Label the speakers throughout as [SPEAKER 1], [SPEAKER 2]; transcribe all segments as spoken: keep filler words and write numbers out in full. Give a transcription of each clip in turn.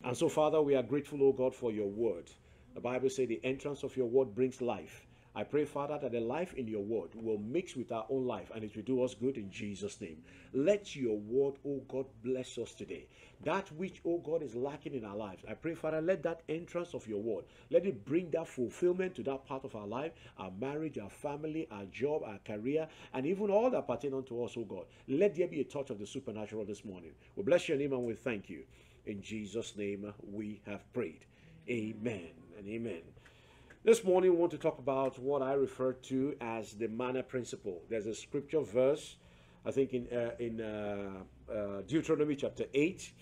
[SPEAKER 1] And so, Father, we are grateful, O God, for your word. The Bible says the entrance of your word brings life. I pray, Father, that the life in your word will mix with our own life and it will do us good in Jesus' name. Let your word, O God, bless us today. That which, O God, is lacking in our lives. I pray, Father, let that entrance of your word, let it bring that fulfillment to that part of our life, our marriage, our family, our job, our career, and even all that pertain unto us, O God. Let there be a touch of the supernatural this morning. We bless your name and we thank you. In Jesus' name we have prayed. Amen and amen. This morning we want to talk about what I refer to as the manna principle. There's a scripture verse, I think in uh, in uh, uh, Deuteronomy chapter eight.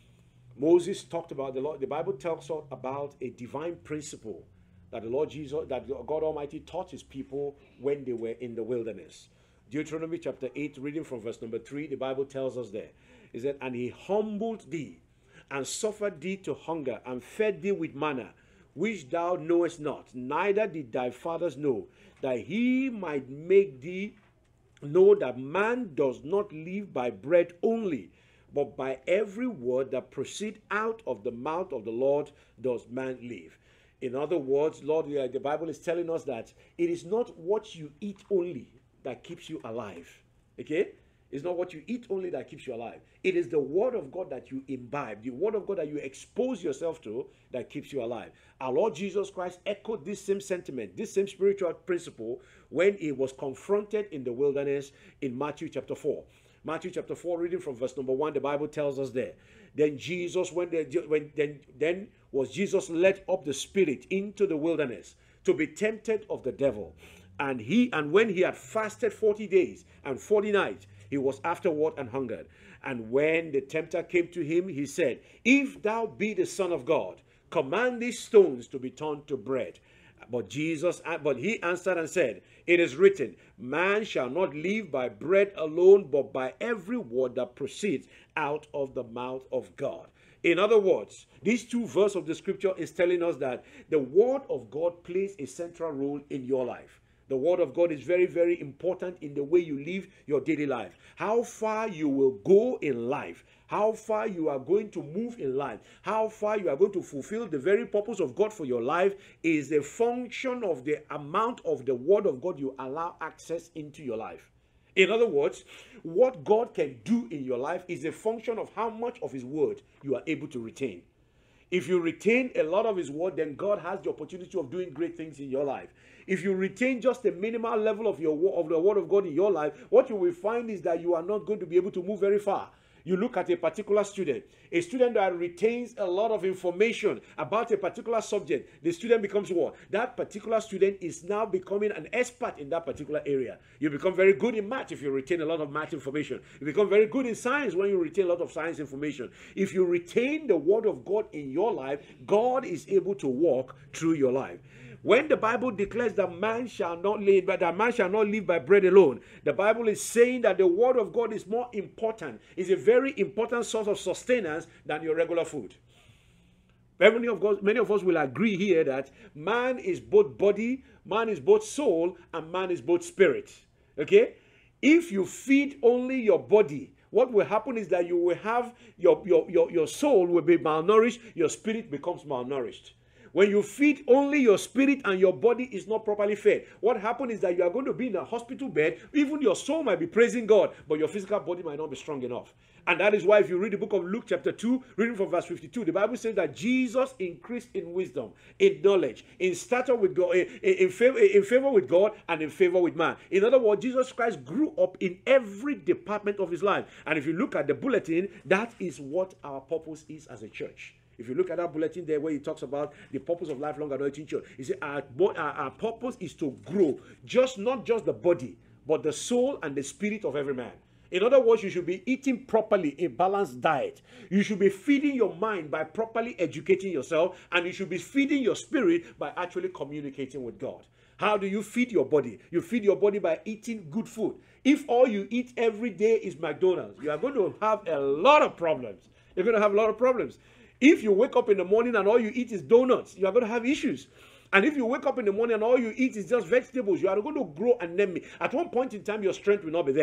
[SPEAKER 1] Moses talked about the Lord. The Bible tells us about a divine principle that the Lord Jesus, that God Almighty taught his people when they were in the wilderness. Deuteronomy chapter eight, reading from verse number three, the Bible tells us there, is that, and he humbled thee and suffered thee to hunger and fed thee with manna, which thou knowest not, neither did thy fathers know, that he might make thee know that man does not live by bread only, but by every word that proceed out of the mouth of the Lord does man live. In other words, Lord, the Bible is telling us that it is not what you eat only that keeps you alive. Okay? It's not what you eat only that keeps you alive. It is the word of God that you imbibe, the word of God that you expose yourself to that keeps you alive. Our Lord Jesus Christ echoed this same sentiment, this same spiritual principle when he was confronted in the wilderness in Matthew chapter four. Matthew chapter four, reading from verse number one, the Bible tells us there. Then Jesus, when, they, when then, then was Jesus led up the Spirit into the wilderness to be tempted of the devil. And he and when he had fasted forty days and forty nights, he was afterward and hungered. And when the tempter came to him, he said, If thou be the Son of God, command these stones to be turned to bread. But Jesus, but he answered and said, It is written, Man shall not live by bread alone, but by every word that proceeds out of the mouth of God. In other words, these two verses of the scripture is telling us that the word of God plays a central role in your life. The word of God is very, very important in the way you live your daily life. How far you will go in life, how far you are going to move in life, how far you are going to fulfill the very purpose of God for your life is a function of the amount of the word of God you allow access into your life. In other words, what God can do in your life is a function of how much of his word you are able to retain. If you retain a lot of his word, then God has the opportunity of doing great things in your life. If you retain just a minimal level of your of the word of God in your life, what you will find is that you are not going to be able to move very far. You look at a particular student, a student that retains a lot of information about a particular subject, the student becomes what? That particular student is now becoming an expert in that particular area. You become very good in math if you retain a lot of math information. You become very good in science when you retain a lot of science information. If you retain the word of God in your life, God is able to walk through your life. When the Bible declares that man shall not live, but that man shall not live by bread alone, the Bible is saying that the word of God is more important, is a very important source of sustenance than your regular food. Many of us, many of us will agree here that man is both body, man is both soul, and man is both spirit. Okay? If you feed only your body, what will happen is that you will have your, your, your, your soul will be malnourished, your spirit becomes malnourished. When you feed only your spirit and your body is not properly fed, what happens is that you are going to be in a hospital bed. Even your soul might be praising God, but your physical body might not be strong enough. And that is why if you read the book of Luke chapter two, reading from verse fifty-two, the Bible says that Jesus increased in wisdom, in knowledge, in stature with God, in, in, favor, in favor with God and in favor with man. In other words, Jesus Christ grew up in every department of his life. And if you look at the bulletin, that is what our purpose is as a church. If you look at that bulletin there where he talks about the purpose of lifelong anointing church, he said our, our, our purpose is to grow, just not just the body, but the soul and the spirit of every man. In other words, you should be eating properly a balanced diet. You should be feeding your mind by properly educating yourself, and you should be feeding your spirit by actually communicating with God. How do you feed your body? You feed your body by eating good food. If all you eat every day is McDonald's, you are going to have a lot of problems. You're going to have a lot of problems. If you wake up in the morning and all you eat is donuts, you are going to have issues. And if you wake up in the morning and all you eat is just vegetables, you are going to grow anemic. At one point in time, your strength will not be there.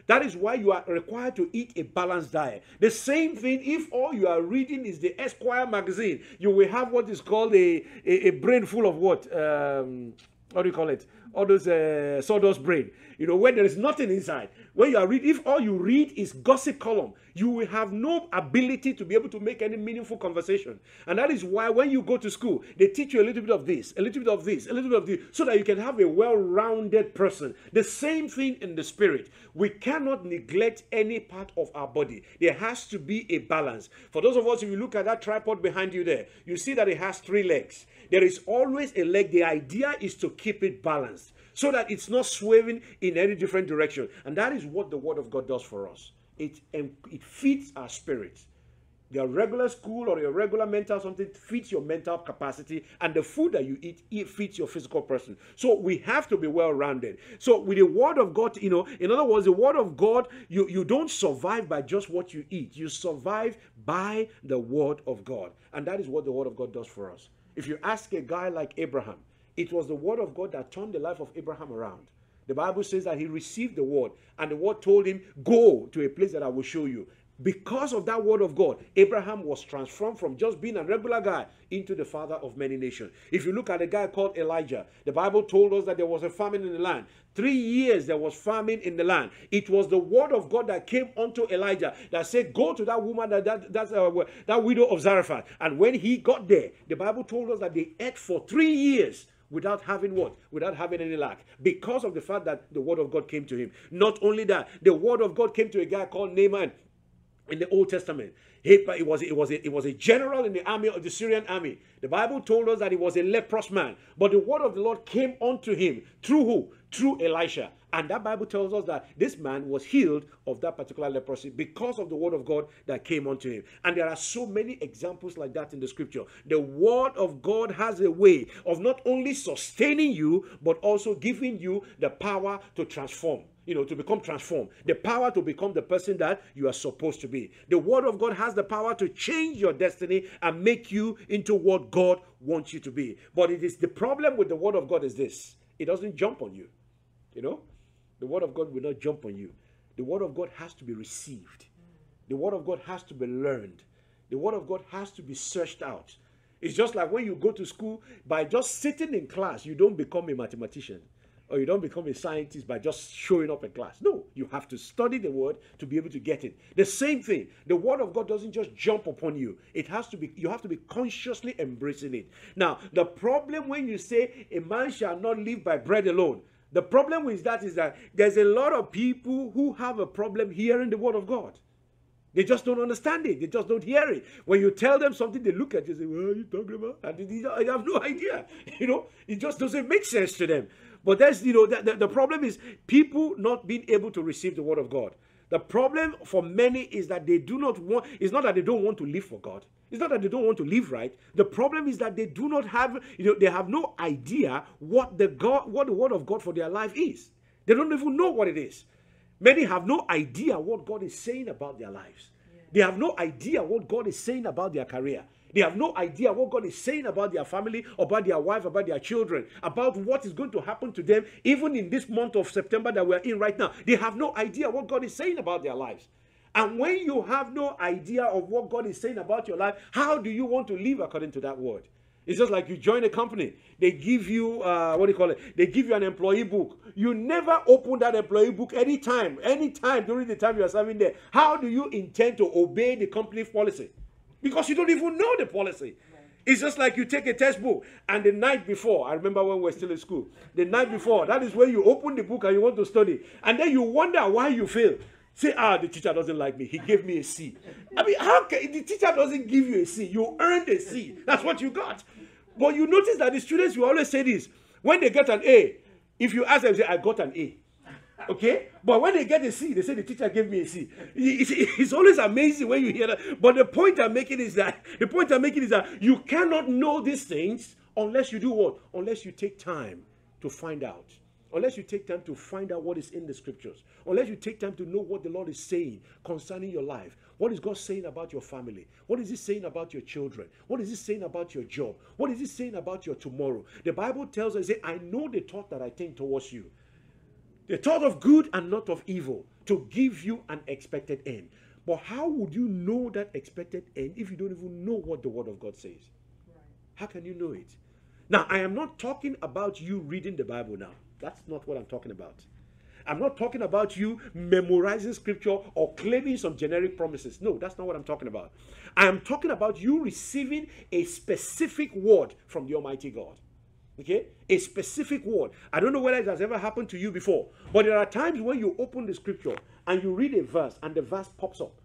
[SPEAKER 1] That is why you are required to eat a balanced diet. The same thing, if all you are reading is the Esquire magazine, you will have what is called a, a, a brain full of what? Um, what do you call it? All those uh, sawdust brain. You know, when there is nothing inside. When you are reading, if all you read is gossip column, you will have no ability to be able to make any meaningful conversation. And that is why when you go to school, they teach you a little bit of this, a little bit of this, a little bit of this, so that you can have a well-rounded person. The same thing in the spirit. We cannot neglect any part of our body. There has to be a balance. For those of us, if you look at that tripod behind you there, you see that it has three legs. There is always a leg. The idea is to keep it balanced so that it's not swerving in any different direction. And that is what the Word of God does for us. It, it feeds our spirit. Your regular school or your regular mental something feeds your mental capacity, and the food that you eat, it feeds your physical person. So we have to be well-rounded. So with the Word of God, you know, in other words, the Word of God, you, you don't survive by just what you eat. You survive by the Word of God. And that is what the Word of God does for us. If you ask a guy like Abraham, it was the Word of God that turned the life of Abraham around. The Bible says that he received the Word, and the Word told him, go to a place that I will show you. Because of that Word of God, Abraham was transformed from just being a regular guy into the father of many nations. If you look at a guy called Elijah, the Bible told us that there was a famine in the land. Three years there was famine in the land. It was the Word of God that came unto Elijah that said, go to that woman, that, that, that's, uh, that widow of Zarephath. And when he got there, the Bible told us that they ate for three years. Without having what? Without having any lack. Because of the fact that the Word of God came to him. Not only that, the Word of God came to a guy called Naaman in the Old Testament. He, it, was, it, was a, it was a general in the army of the Syrian army. The Bible told us that he was a leprous man. But the Word of the Lord came unto him. Through who? Through Elisha. And that Bible tells us that this man was healed of that particular leprosy because of the Word of God that came unto him. And there are so many examples like that in the scripture. The Word of God has a way of not only sustaining you, but also giving you the power to transform. You know, to become transformed. The power to become the person that you are supposed to be. The Word of God has the power to change your destiny and make you into what God wants you to be. But it is the problem with the Word of God is this. It doesn't jump on you. You know? The Word of God will not jump on you. The Word of God has to be received. The Word of God has to be learned. The Word of God has to be searched out. It's just like when you go to school, by just sitting in class, you don't become a mathematician. Or you don't become a scientist by just showing up in class. No, you have to study the Word to be able to get it. The same thing. The Word of God doesn't just jump upon you. It has to be, you have to be consciously embracing it. Now, the problem when you say a man shall not live by bread alone, the problem with that is that there's a lot of people who have a problem hearing the Word of God. They just don't understand it. They just don't hear it. When you tell them something, they look at you and say, what are you talking about? And they have no idea. You know, it just doesn't make sense to them. But that's, you know, the, the, the problem is people not being able to receive the Word of God. The problem for many is that they do not want, it's not that they don't want to live for God. It's not that they don't want to live right. The problem is that they do not have, you know, they have no idea what the God, what the Word of God for their life is. They don't even know what it is. Many have no idea what God is saying about their lives. Yeah. They have no idea what God is saying about their career. They have no idea what God is saying about their family, about their wife, about their children, about what is going to happen to them, even in this month of September that we're in right now. They have no idea what God is saying about their lives. And when you have no idea of what God is saying about your life, how do you want to live according to that word? It's just like you join a company. They give you, uh, what do you call it? They give you an employee book. You never open that employee book anytime, anytime during the time you are serving there. How do you intend to obey the company's policy? Because you don't even know the policy. Right. It's just like you take a textbook and the night before, I remember when we were still in school, the night before, that is when you open the book and you want to study. And then you wonder why you fail. Say, ah, the teacher doesn't like me. He gave me a C. I mean, how can, the teacher doesn't give you a C. You earned a C. That's what you got. But you notice that the students will always say this. When they get an A, if you ask them, say, I got an A. Okay? But when they get a C, they say the teacher gave me a C. It's, it's always amazing when you hear that. But the point I'm making is that, the point I'm making is that you cannot know these things unless you do what? Unless you take time to find out. Unless you take time to find out what is in the scriptures. Unless you take time to know what the Lord is saying concerning your life. What is God saying about your family? What is He saying about your children? What is He saying about your job? What is He saying about your tomorrow? The Bible tells us, I know the thought that I think towards you. The thought of good and not of evil, to give you an expected end. But how would you know that expected end if you don't even know what the Word of God says? Right. How can you know it? Now, I am not talking about you reading the Bible now. That's not what I'm talking about. I'm not talking about you memorizing scripture or claiming some generic promises. No, that's not what I'm talking about. I am talking about you receiving a specific word from the Almighty God. Okay? A specific word. I don't know whether it has ever happened to you before, but there are times when you open the scripture and you read a verse and the verse pops up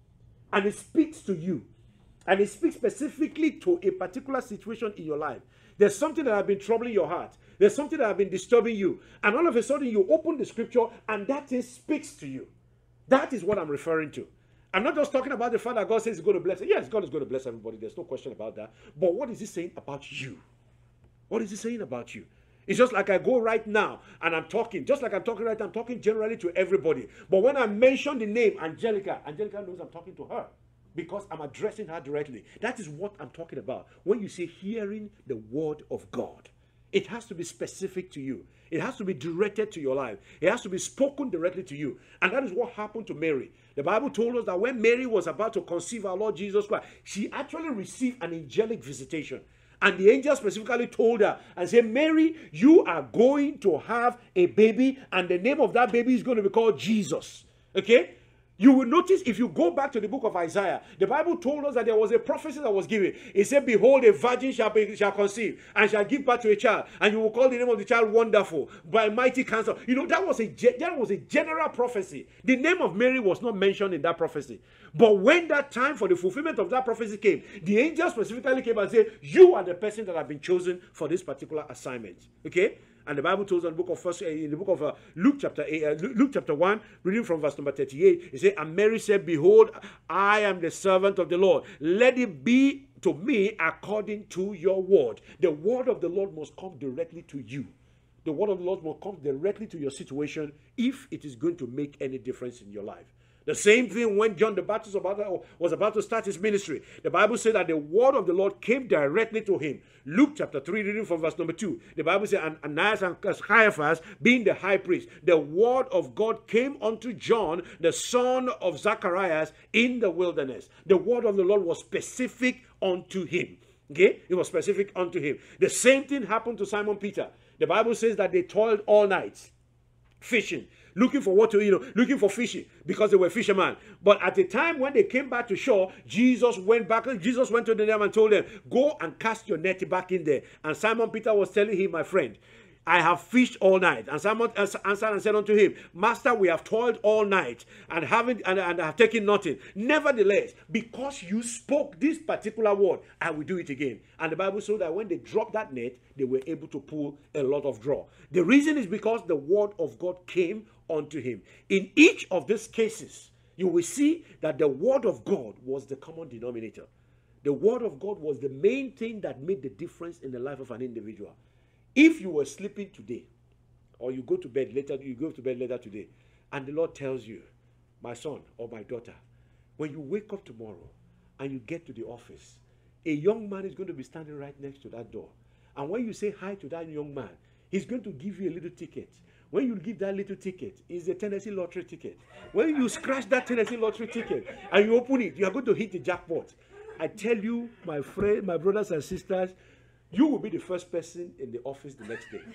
[SPEAKER 1] and it speaks to you, and it speaks specifically to a particular situation in your life. There's something that has been troubling your heart. There's something that has been disturbing you, and all of a sudden you open the scripture and that thing speaks to you. That is what I'm referring to. I'm not just talking about the fact that God says he's going to bless it. Yes, God is going to bless everybody. There's no question about that. But what is he saying about you? What is he saying about you? It's just like I go right now and I'm talking, just like I'm talking right now, I'm talking generally to everybody. But when I mention the name Angelica, Angelica knows I'm talking to her because I'm addressing her directly. That is what I'm talking about. When you say hearing the word of God, it has to be specific to you. It has to be directed to your life. It has to be spoken directly to you. And that is what happened to Mary. The Bible told us that when Mary was about to conceive our Lord Jesus Christ, she actually received an angelic visitation. And the angel specifically told her and said, Mary, you are going to have a baby, and the name of that baby is going to be called Jesus. Okay? You will notice if you go back to the book of Isaiah, the Bible told us that there was a prophecy that was given. It said, behold, a virgin shall, be, shall conceive and shall give birth to a child, and you will call the name of the child Wonderful, by Mighty Counselor. You know, that was a that was a general prophecy. The name of Mary was not mentioned in that prophecy. But when that time for the fulfillment of that prophecy came, the angel specifically came and said, you are the person that have been chosen for this particular assignment. Okay? And the Bible tells us in the book of first, in the book of uh, Luke chapter eight, uh, Luke chapter one, reading from verse number thirty-eight, it says, and Mary said, behold, I am the servant of the Lord. Let it be to me according to your word. The word of the Lord must come directly to you. The word of the Lord must come directly to your situation if it is going to make any difference in your life. The same thing when John the Baptist was about to start his ministry. The Bible said that the word of the Lord came directly to him. Luke chapter three, reading from verse number two. The Bible said, and Ananias and Caiaphas, being the high priest, the word of God came unto John, the son of Zacharias, in the wilderness. The word of the Lord was specific unto him. Okay? It was specific unto him. The same thing happened to Simon Peter. The Bible says that they toiled all night fishing, looking for what to, you know, looking for fishing because they were fishermen. But at the time when they came back to shore, Jesus went back. Jesus went to them and told them, go and cast your net back in there. And Simon Peter was telling him, my friend, I have fished all night. And Simon answered and said unto him, Master, we have toiled all night and haven't and, and have taken nothing. Nevertheless, because you spoke this particular word, I will do it again. And the Bible says that when they dropped that net, they were able to pull a lot of draw. The reason is because the word of God came unto him. In each of these cases, you will see that the word of God was the common denominator. The word of God was the main thing that made the difference in the life of an individual. If you were sleeping today, or you go to bed later, you go to bed later today, and the Lord tells you, my son or my daughter, when you wake up tomorrow and you get to the office, a young man is going to be standing right next to that door. And when you say hi to that young man, he's going to give you a little ticket. When you give that little ticket, it's a Tennessee lottery ticket. When you scratch that Tennessee lottery ticket and you open it, you are going to hit the jackpot. I tell you, my friend, my brothers and sisters, you will be the first person in the office the next day.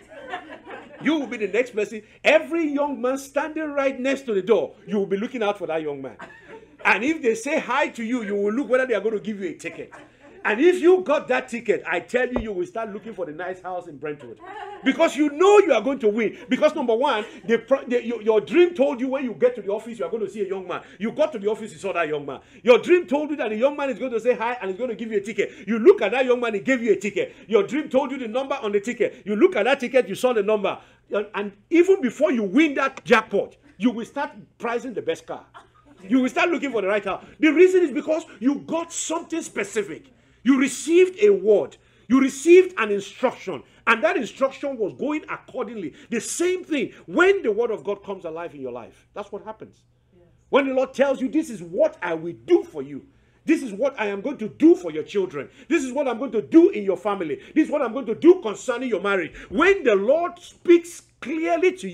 [SPEAKER 1] You will be the next person. Every young man standing right next to the door, you will be looking out for that young man. And if they say hi to you, you will look whether they are going to give you a ticket. And if you got that ticket, I tell you, you will start looking for the nice house in Brentwood. Because you know you are going to win. Because number one, the, the, your, your dream told you when you get to the office, you are going to see a young man. You got to the office, you saw that young man. Your dream told you that the young man is going to say hi and is going to give you a ticket. You look at that young man, he gave you a ticket. Your dream told you the number on the ticket. You look at that ticket, you saw the number. And even before you win that jackpot, you will start pricing the best car. You will start looking for the right car. The reason is because you got something specific. You received a word. You received an instruction. And that instruction was going accordingly. The same thing when the word of God comes alive in your life. That's what happens. Yes. When the Lord tells you, this is what I will do for you. This is what I am going to do for your children. This is what I'm going to do in your family. This is what I'm going to do concerning your marriage. When the Lord speaks clearly to you,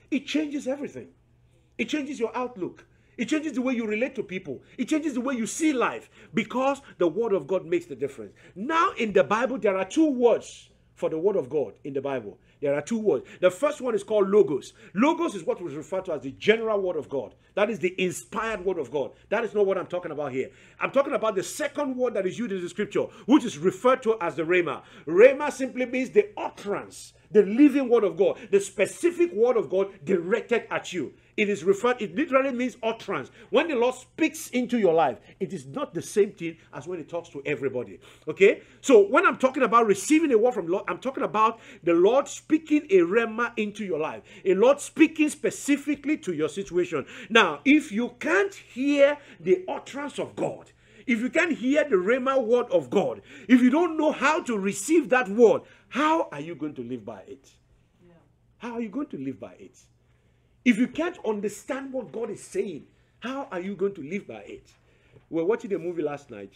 [SPEAKER 1] it changes everything. It changes your outlook. It changes the way you relate to people. It changes the way you see life, because the word of God makes the difference. Now in the Bible, there are two words for the word of God in the Bible. There are two words. The first one is called logos. Logos is what was referred to as the general word of God. That is the inspired word of God. That is not what I'm talking about here. I'm talking about the second word that is used in the scripture, which is referred to as the rhema. Rhema simply means the utterance, the living word of God, the specific word of God directed at you. It is referred, it literally means utterance. When the Lord speaks into your life, it is not the same thing as when he talks to everybody. Okay? So when I'm talking about receiving a word from the Lord, I'm talking about the Lord speaking a rhema into your life. A Lord speaking specifically to your situation. Now, if you can't hear the utterance of God, if you can't hear the rhema word of God, if you don't know how to receive that word, how are you going to live by it? Yeah. How are you going to live by it? If you can't understand what God is saying, how are you going to live by it? We were watching a movie last night,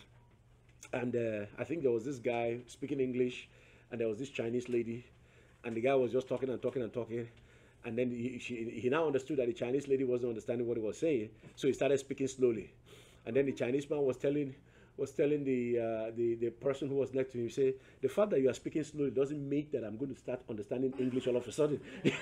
[SPEAKER 1] and uh, I think there was this guy speaking English, and there was this Chinese lady, and the guy was just talking and talking and talking, and then he, she, he now understood that the Chinese lady wasn't understanding what he was saying, so he started speaking slowly. And then the Chinese man was telling was telling the, uh, the the person who was next to him, say, the fact that you are speaking slowly doesn't make that I'm going to start understanding English all of a sudden.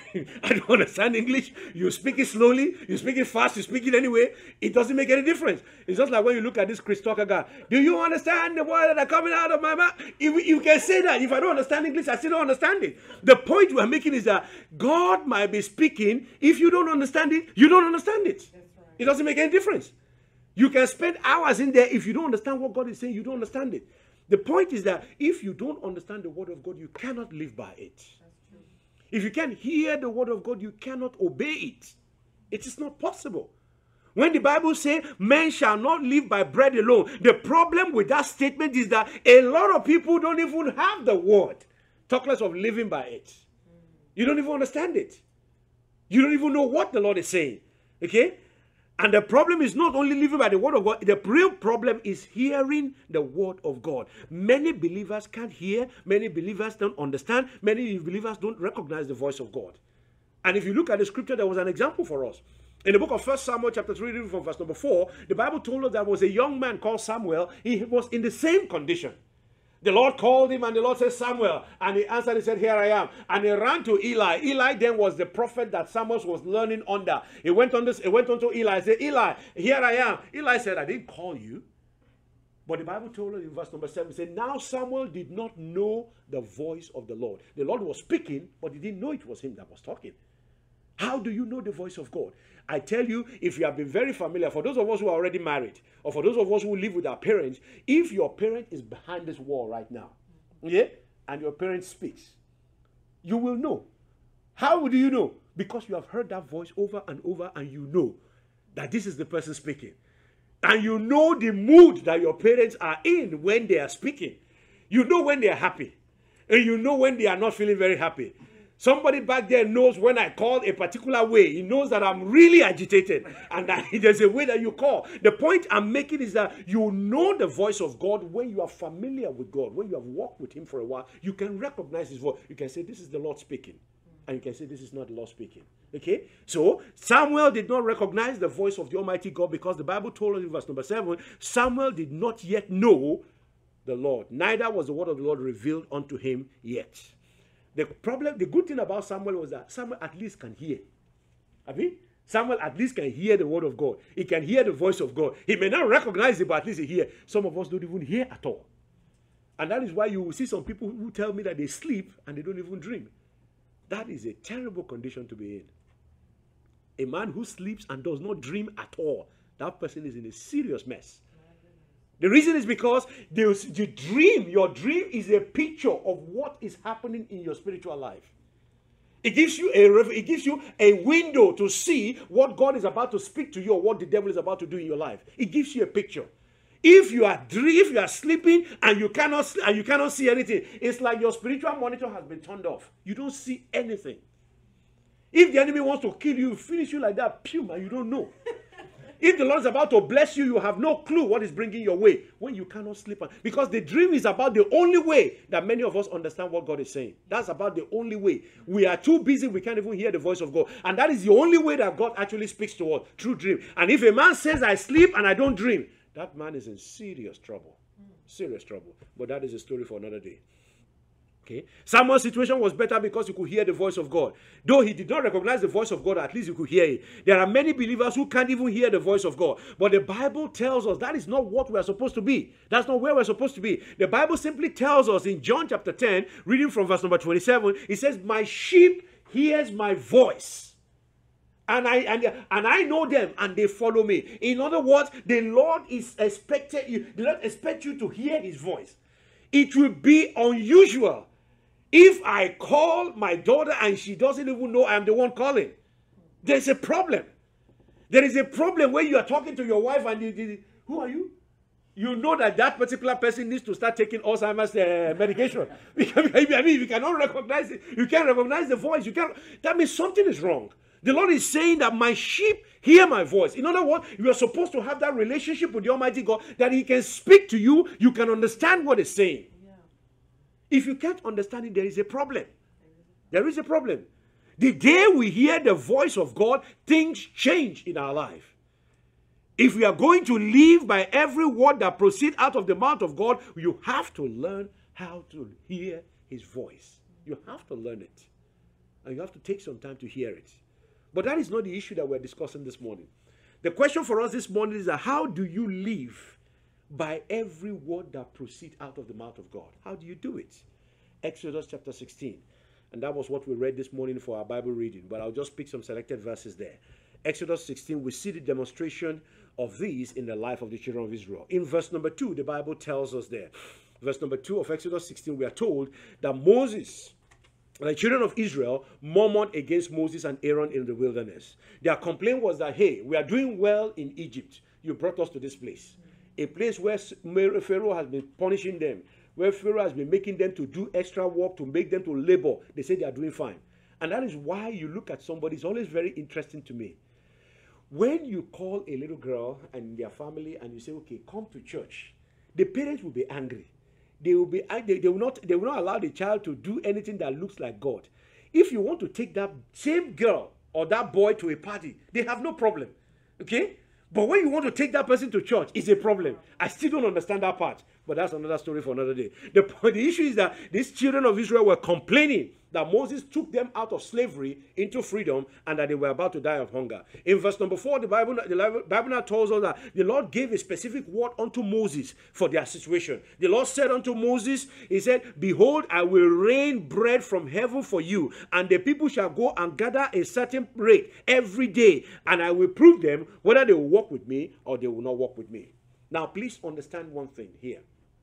[SPEAKER 1] I don't understand English. You speak it slowly, you speak it fast, you speak it anyway. It doesn't make any difference. It's just like when you look at this Chris Tucker guy. Do you understand the words that are coming out of my mouth? If you can say that. If I don't understand English, I still don't understand it. The point we're making is that God might be speaking. If you don't understand it, you don't understand it. Right. It doesn't make any difference. You can spend hours in there. If you don't understand what God is saying, you don't understand it. The point is that if you don't understand the word of God, you cannot live by it. That's true. If you can't hear the word of God, you cannot obey it. It is not possible. When the Bible says, men shall not live by bread alone, the problem with that statement is that a lot of people don't even have the word. Talk less of living by it. You don't even understand it. You don't even know what the Lord is saying. Okay? And the problem is not only living by the word of God. The real problem is hearing the word of God. Many believers can't hear. Many believers don't understand. Many believers don't recognize the voice of God. And if you look at the scripture, there was an example for us. In the book of First Samuel chapter three, reading from verse number four, the Bible told us there was a young man called Samuel. He was in the same condition. The Lord called him, and the Lord said, Samuel. And he answered, he said, here I am. And he ran to Eli. Eli then was the prophet that Samuel was learning under. He went on this, he went on to Eli and said, Eli, here I am. Eli said, I didn't call you. But the Bible told us in verse number seven, it said, now Samuel did not know the voice of the Lord. The Lord was speaking, but he didn't know it was him that was talking. How do you know the voice of God? I tell you, if you have been very familiar, for those of us who are already married, or for those of us who live with our parents, if your parent is behind this wall right now, yeah, and your parent speaks, you will know. How do you know? Because you have heard that voice over and over, and you know that this is the person speaking. And you know the mood that your parents are in when they are speaking. You know when they are happy, and you know when they are not feeling very happy. Somebody back there knows when I call a particular way. He knows that I'm really agitated. And that there's a way that you call. The point I'm making is that you know the voice of God when you are familiar with God. When you have walked with him for a while, you can recognize his voice. You can say, this is the Lord speaking. And you can say, this is not the Lord speaking. Okay? So, Samuel did not recognize the voice of the Almighty God because the Bible told us in verse number seven, Samuel did not yet know the Lord. Neither was the word of the Lord revealed unto him yet. The problem, the good thing about Samuel was that Samuel at least can hear. I mean, Samuel at least can hear the word of God. He can hear the voice of God. He may not recognize it, but at least he hears. Some of us don't even hear at all. And that is why you will see some people who tell me that they sleep and they don't even dream. That is a terrible condition to be in. A man who sleeps and does not dream at all, that person is in a serious mess. The reason is because the, the dream, your dream is a picture of what is happening in your spiritual life. It gives you a it gives you a window to see what God is about to speak to you or what the devil is about to do in your life. It gives you a picture. If you are if you are sleeping and you cannot and you cannot see anything, it's like your spiritual monitor has been turned off. You don't see anything. If the enemy wants to kill you, finish you like that, pew, and you don't know. If the Lord is about to bless you, you have no clue what is bringing your way when you cannot sleep. Because the dream is about the only way that many of us understand what God is saying. That's about the only way. We are too busy, we can't even hear the voice of God. And that is the only way that God actually speaks to us, through dream. And if a man says, I sleep and I don't dream, that man is in serious trouble. Serious trouble. But that is a story for another day. Okay. Samuel's situation was better because he could hear the voice of God. Though he did not recognize the voice of God, at least he could hear it. There are many believers who can't even hear the voice of God. But the Bible tells us that is not what we are supposed to be. That's not where we're supposed to be. The Bible simply tells us in John chapter ten, reading from verse number twenty-seven, it says, my sheep hears my voice. And I and, and I know them and they follow me. In other words, the Lord is expected you, the Lord expects you to hear his voice. It will be unusual if I call my daughter and she doesn't even know I'm the one calling. There's a problem. There is a problem where you are talking to your wife and you, you, who are you? You know that that particular person needs to start taking Alzheimer's uh, medication. I mean, you cannot recognize it. You can't recognize the voice. You can't. That means something is wrong. The Lord is saying that my sheep hear my voice. In other words, you are supposed to have that relationship with the Almighty God, that he can speak to you. You can understand what he's saying. If you can't understand it, there is a problem. There is a problem. The day we hear the voice of God, things change in our life. If we are going to live by every word that proceeds out of the mouth of God, you have to learn how to hear his voice. You have to learn it. And you have to take some time to hear it. But that is not the issue that we're discussing this morning. The question for us this morning is that how do you live by every word that proceeds out of the mouth of God? How do you do it? Exodus chapter sixteen. And that was what we read this morning for our Bible reading. But I'll just pick some selected verses there. Exodus sixteen, we see the demonstration of these in the life of the children of Israel. In verse number two, the Bible tells us there. Verse number two of Exodus sixteen, we are told that Moses, the children of Israel, murmured against Moses and Aaron in the wilderness. Their complaint was that, hey, we are doing well in Egypt. You brought us to this place. A place where Pharaoh has been punishing them, where Pharaoh has been making them to do extra work, to make them to labor. They say they are doing fine. And that is why you look at somebody, it's always very interesting to me. When you call a little girl and their family and you say, okay, come to church, the parents will be angry. They will be they, they will not they will not allow the child to do anything that looks like God. If you want to take that same girl or that boy to a party, they have no problem. Okay? But when you want to take that person to church, it's a problem. I still don't understand that part. But that's another story for another day. The, the issue is that these children of Israel were complaining that Moses took them out of slavery into freedom and that they were about to die of hunger. In verse number four, the Bible, the Bible now tells us that the Lord gave a specific word unto Moses for their situation. The Lord said unto Moses, he said, behold, I will rain bread from heaven for you, and the people shall go and gather a certain rate every day, and I will prove them whether they will walk with me or they will not walk with me. Now, please understand one thing here.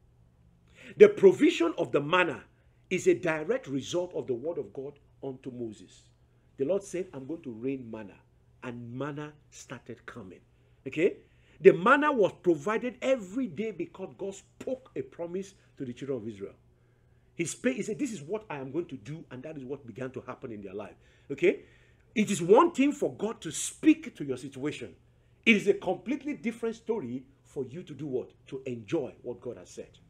[SPEAKER 1] The provision of the manna is a direct result of the word of God unto Moses. The Lord said, I'm going to rain manna. And manna started coming. Okay? The manna was provided every day because God spoke a promise to the children of Israel. He, spake, he said, this is what I am going to do. And that is what began to happen in their life. Okay? It is one thing for God to speak to your situation. It is a completely different story for you to do what? To enjoy what God has said.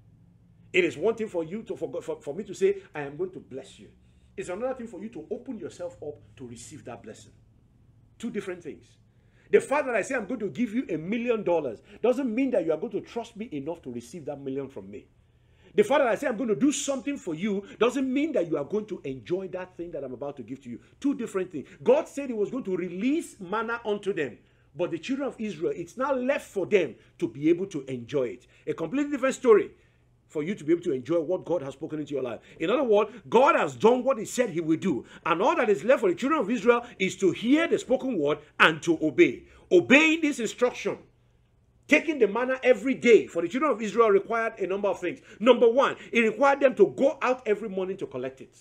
[SPEAKER 1] It is one thing for you to for, for, for me to say, I am going to bless you. It's another thing for you to open yourself up to receive that blessing. Two different things. The fact that I say I'm going to give you a million dollars doesn't mean that you are going to trust me enough to receive that million from me. The fact that I say I'm going to do something for you doesn't mean that you are going to enjoy that thing that I'm about to give to you. Two different things. God said he was going to release manna unto them. But the children of Israel, it's now left for them to be able to enjoy it. A completely different story for you to be able to enjoy what God has spoken into your life. In other words, God has done what he said he will do. And all that is left for the children of Israel is to hear the spoken word and to obey. Obeying this instruction, taking the manna every day for the children of Israel required a number of things. Number one, it required them to go out every morning to collect it.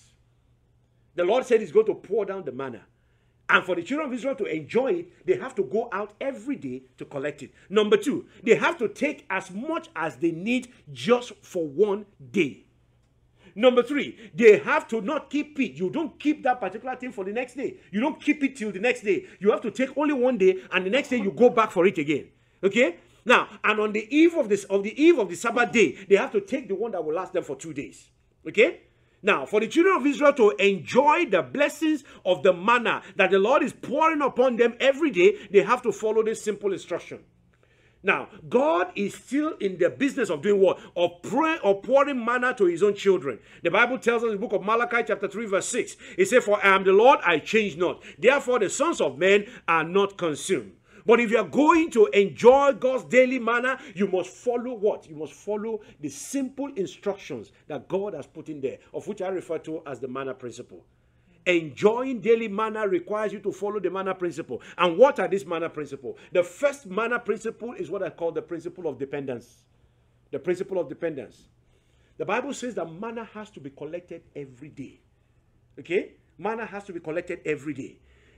[SPEAKER 1] The Lord said he's going to pour down the manna. And for the children of Israel to enjoy it, they have to go out every day to collect it. Number two, they have to take as much as they need just for one day. Number three, they have to not keep it. You don't keep that particular thing for the next day. You don't keep it till the next day. You have to take only one day, and the next day you go back for it again. Okay? Now, and on the eve of this, of the eve of the Sabbath day, they have to take the one that will last them for two days. Okay? Now, for the children of Israel to enjoy the blessings of the manna that the Lord is pouring upon them every day, they have to follow this simple instruction. Now, God is still in the business of doing what? Of, pray, of pouring manna to his own children. The Bible tells us in the book of Malachi chapter three verse six. It says, for I am the Lord, I change not. Therefore, the sons of men are not consumed. But if you are going to enjoy God's daily manna, you must follow what? You must follow the simple instructions that God has put in there, of which I refer to as the manna principle. Enjoying daily manna requires you to follow the manna principle. And what are these manna principles? The first manna principle is what I call the principle of dependence. The principle of dependence. The Bible says that manna has to be collected every day. Okay? Manna has to be collected every day.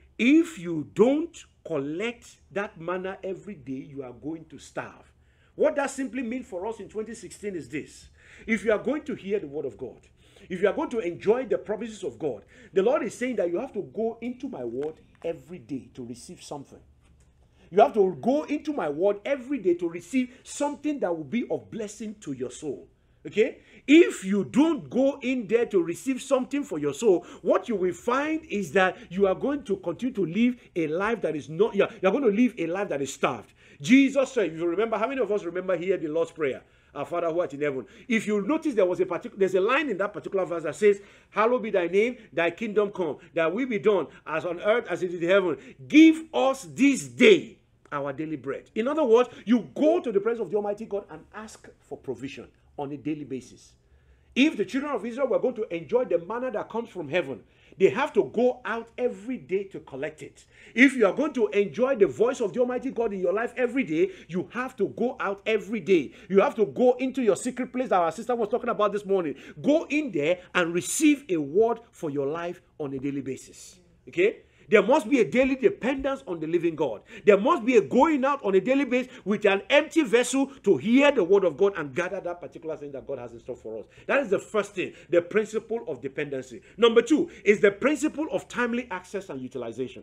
[SPEAKER 1] If you don't collect that manna every day, you are going to starve. What that simply means for us in twenty sixteen is this. If you are going to hear the word of God, if you are going to enjoy the promises of God, the Lord is saying that you have to go into my word every day to receive something. You have to go into my word every day to receive something that will be of blessing to your soul. Okay? If you don't go in there to receive something for your soul, what you will find is that you are going to continue to live a life that is not, you're, you're going to live a life that is starved. Jesus said, if you remember, how many of us remember here the Lord's Prayer? Our Father who art in heaven. If you notice, there was a particular, there's a line in that particular verse that says, hallowed be thy name, thy kingdom come, thy will be done as on earth as it is in heaven. Give us this day our daily bread. In other words, you go to the presence of the Almighty God and ask for provision on a daily basis. If the children of Israel were going to enjoy the manna that comes from heaven, they have to go out every day to collect it. If you are going to enjoy the voice of the Almighty God in your life every day, you have to go out every day. You have to go into your secret place that our sister was talking about this morning. Go in there and receive a word for your life on a daily basis. Okay? There must be a daily dependence on the living God. There must be a going out on a daily basis with an empty vessel to hear the word of God and gather that particular thing that God has in store for us. That is the first thing, the principle of dependency. Number two is the principle of timely access and utilization.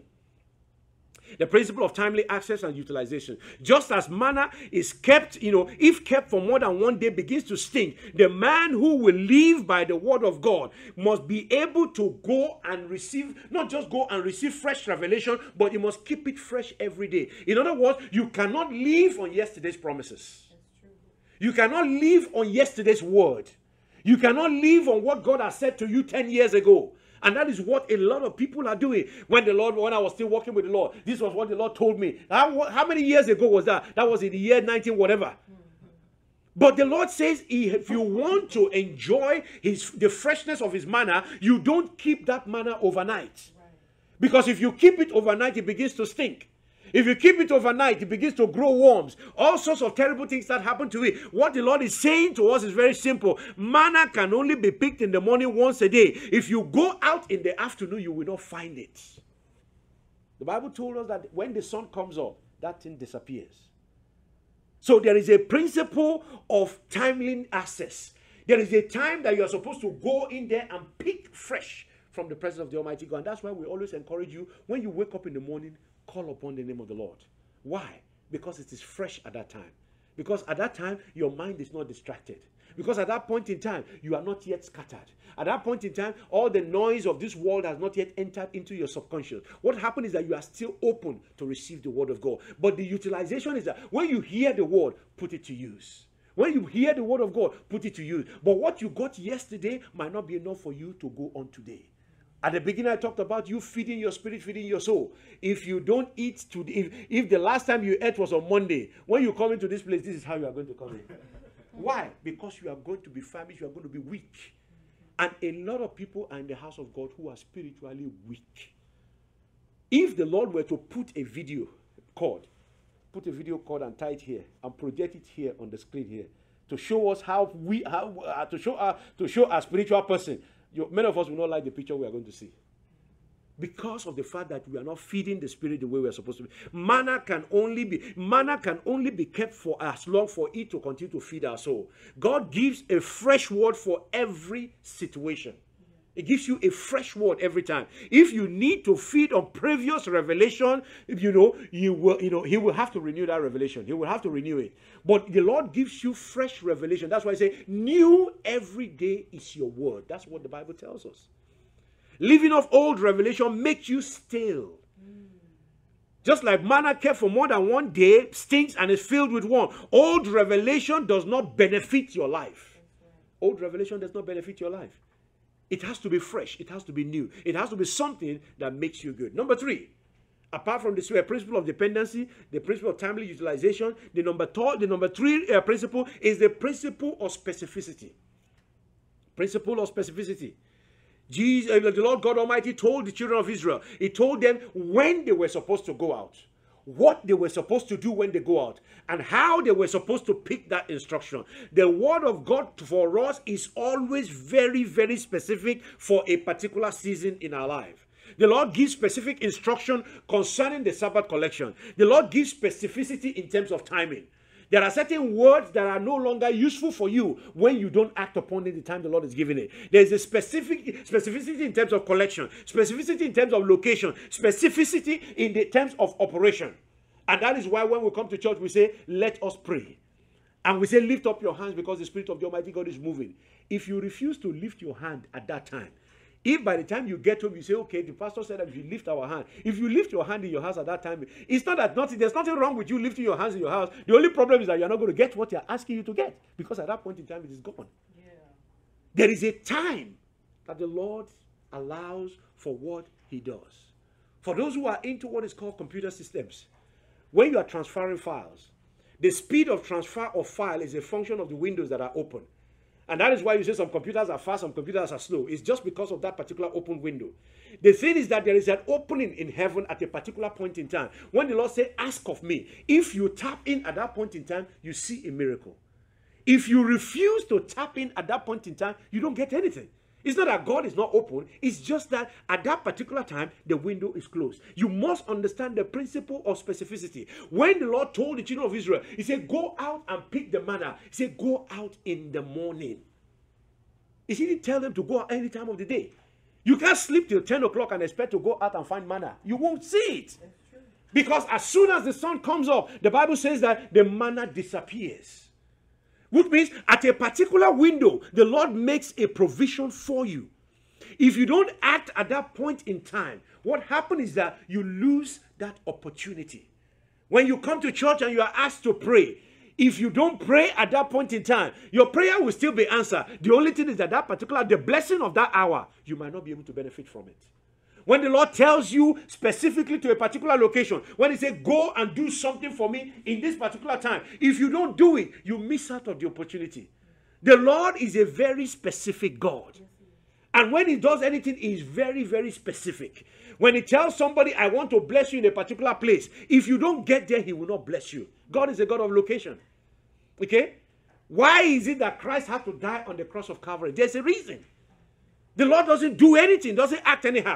[SPEAKER 1] The principle of timely access and utilization. Just as manna is kept, you know, if kept for more than one day begins to stink, the man who will live by the word of God must be able to go and receive, not just go and receive fresh revelation, but he must keep it fresh every day. In other words, you cannot live on yesterday's promises. You cannot live on yesterday's word. You cannot live on what God has said to you ten years ago. And that is what a lot of people are doing. When the Lord, when I was still walking with the Lord, this was what the Lord told me. How, how many years ago was that? That was in the year nineteen whatever. Mm-hmm. But the Lord says, if you want to enjoy his, the freshness of his manna, you don't keep that manna overnight. Right. Because if you keep it overnight, it begins to stink. If you keep it overnight, it begins to grow worms. All sorts of terrible things that happen to it. What the Lord is saying to us is very simple. Manna can only be picked in the morning once a day. If you go out in the afternoon, you will not find it. The Bible told us that when the sun comes up, that thing disappears. So there is a principle of timely access. There is a time that you are supposed to go in there and pick fresh from the presence of the Almighty God. And that's why we always encourage you, when you wake up in the morning, call upon the name of the Lord. Why? Because it is fresh at that time. Because at that time, your mind is not distracted. Because at that point in time, you are not yet scattered. At that point in time, all the noise of this world has not yet entered into your subconscious. What happens is that you are still open to receive the word of God. But the utilization is that when you hear the word, put it to use. When you hear the word of God, put it to use. But what you got yesterday might not be enough for you to go on today. At the beginning, I talked about you feeding your spirit, feeding your soul. If you don't eat today, if, if the last time you ate was on Monday, when you come into this place, this is how you are going to come in. Why? Because you are going to be famished, you are going to be weak. And a lot of people are in the house of God who are spiritually weak. If the Lord were to put a video cord, put a video cord and tie it here, and project it here on the screen here, to show us how we, how, uh, to show our, to show our spiritual person, You, many of us will not like the picture we are going to see. Because of the fact that we are not feeding the Spirit the way we are supposed to be. Manna can only be manna can only be kept for as long for it to continue to feed our soul. God gives a fresh word for every situation. It gives you a fresh word every time. If you need to feed on previous revelation, you know, you will, you know, he will have to renew that revelation. He will have to renew it. But the Lord gives you fresh revelation. That's why I say, new every day is your word. That's what the Bible tells us. Living off old revelation makes you stale. Mm. Just like manna kept for more than one day stinks and is filled with worm. Old revelation does not benefit your life. Right. Old revelation does not benefit your life. It has to be fresh. It has to be new. It has to be something that makes you good. Number three, apart from the principle of dependency, the principle of timely utilization, the number, th the number three uh, principle is the principle of specificity. Principle of specificity. Jesus, the Lord God Almighty told the children of Israel, he told them when they were supposed to go out, what they were supposed to do when they go out, and how they were supposed to pick that instruction. The word of God for us is always very, very specific for a particular season in our life. The Lord gives specific instruction concerning the Sabbath collection. The Lord gives specificity in terms of timing. There are certain words that are no longer useful for you when you don't act upon it the time the Lord is giving it. There is a specific specificity in terms of collection, specificity in terms of location, specificity in the terms of operation. And that is why when we come to church, we say, let us pray. And we say, lift up your hands because the Spirit of the Almighty God is moving. If you refuse to lift your hand at that time, if by the time you get home, you say, okay, the pastor said that if you lift our hand, if you lift your hand in your house at that time, it's not that nothing, there's nothing wrong with you lifting your hands in your house. The only problem is that you're not going to get what they're asking you to get, because at that point in time, it is gone. Yeah. There is a time that the Lord allows for what he does. For those who are into what is called computer systems, when you are transferring files, the speed of transfer of file is a function of the windows that are open. And that is why you say some computers are fast, some computers are slow. It's just because of that particular open window. The thing is that there is an opening in heaven at a particular point in time. When the Lord says, ask of me, if you tap in at that point in time, you see a miracle. If you refuse to tap in at that point in time, you don't get anything. It's not that God is not open. It's just that at that particular time, the window is closed. You must understand the principle of specificity. When the Lord told the children of Israel, he said, go out and pick the manna. He said, go out in the morning. He didn't tell them to go out any time of the day. You can't sleep till ten o'clock and expect to go out and find manna. You won't see it. Because as soon as the sun comes up, the Bible says that the manna disappears. Which means at a particular window, the Lord makes a provision for you. If you don't act at that point in time, what happens is that you lose that opportunity. When you come to church and you are asked to pray, if you don't pray at that point in time, your prayer will still be answered. The only thing is that that particular, the blessing of that hour, you might not be able to benefit from it. When the Lord tells you specifically to a particular location, when he says, go and do something for me in this particular time, if you don't do it, you miss out on the opportunity. The Lord is a very specific God. And when he does anything, he is very, very specific. When he tells somebody, I want to bless you in a particular place, if you don't get there, he will not bless you. God is a God of location. Okay? Why is it that Christ had to die on the cross of Calvary? There's a reason. The Lord doesn't do anything, doesn't act anyhow.